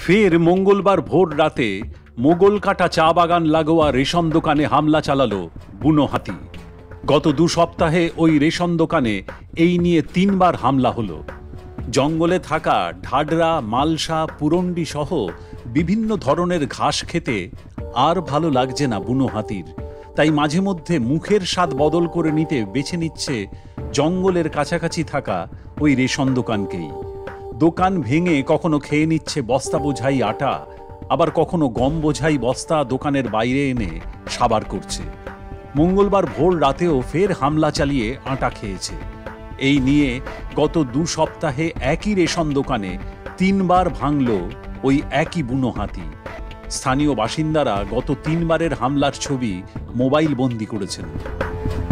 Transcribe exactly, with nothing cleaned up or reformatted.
ফের মঙ্গলবার ভোর রাতে মোগল কাটা চা বাগান লাগোয়া রেশন দোকানে হামলা চালালো বুনো হাতি। গত দু সপ্তাহে ওই রেশন দোকানে এই নিয়ে তিনবার হামলা হলো। জঙ্গলে থাকা ঢাডরা, মালসা, পুরন্ডি সহ বিভিন্ন ধরনের ঘাস খেতে আর ভালো লাগছে না বুনো হাতির, তাই মাঝে মধ্যে মুখের স্বাদ বদল করে নিতে বেছে নিচ্ছে জঙ্গলের কাছাকাছি থাকা ওই রেশন দোকানকেই। দোকান ভেঙে কখনো খেয়ে নিচ্ছে বস্তা বোঝাই আটা, আবার কখনো গম বোঝাই বস্তা দোকানের বাইরে এনে সাবার করছে। মঙ্গলবার ভোর রাতেও ফের হামলা চালিয়ে আটা খেয়েছে। এই নিয়ে গত দু সপ্তাহে একই রেশন দোকানে তিনবার ভাঙল ওই একই বুনো হাতি। স্থানীয় বাসিন্দারা গত তিনবারের হামলার ছবি মোবাইল বন্দি করেছেন।